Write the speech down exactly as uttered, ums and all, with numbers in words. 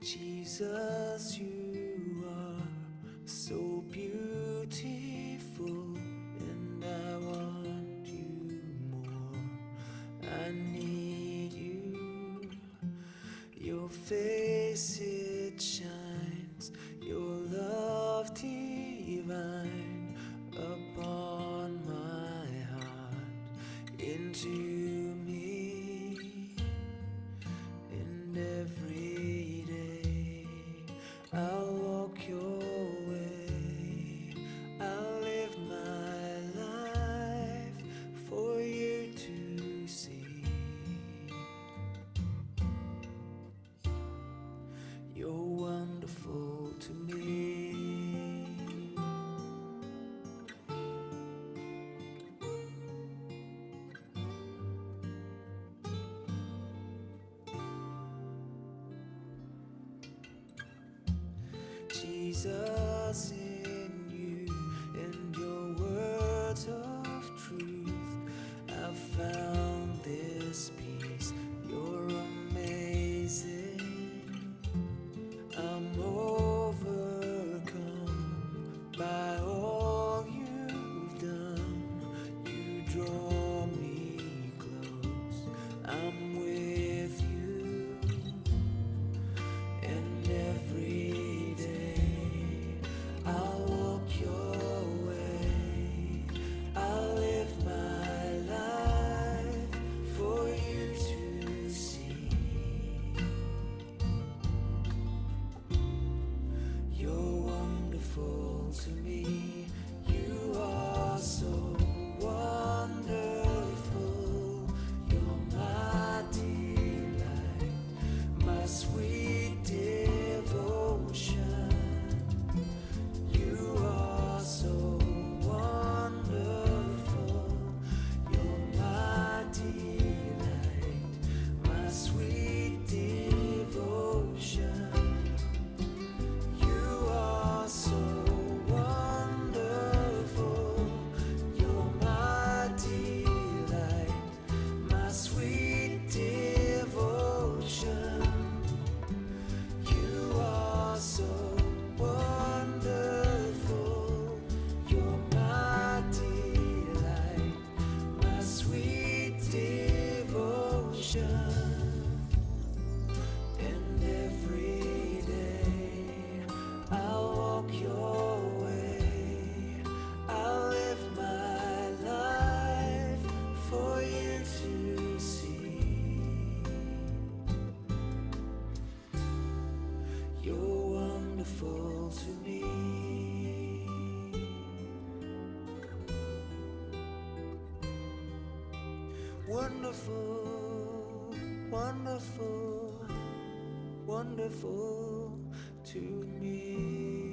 Jesus, you are so beautiful, and I want you more. I need you. Your face, it shines, your love divine upon my heart, into me. And every day I'll walk your way. I'll live my life for you to see. You're wonderful to me. Jesus, in you and your words of truth, I've found this peace. You're amazing. I'm overcome by all you've done. You draw me close. I'm with you, and every day I'll walk your way. I'll live my life for you to see. You're wonderful to me. You are so wonderful. You're my delight, my sweet devotion. You are so wonderful. You're my delight, my sweet devotion. You are so wonderful. You're my delight, my sweet devotion. You are so wonderful. You're my delight, my sweet devotion. And every day I'll walk your way. I'll live my life for you to see. You're wonderful to me. Wonderful, wonderful, wonderful to me.